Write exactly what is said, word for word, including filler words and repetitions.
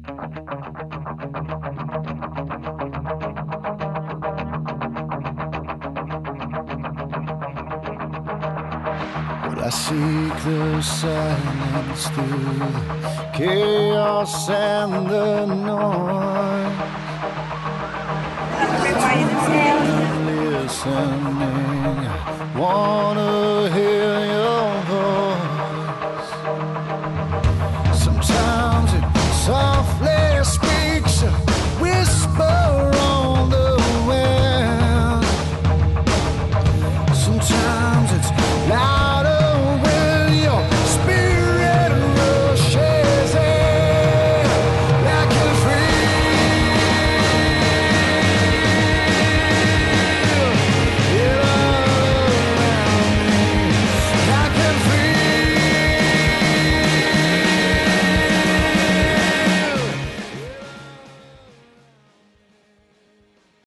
I seek the silence through the chaos and the noise. Listening, I wanna hear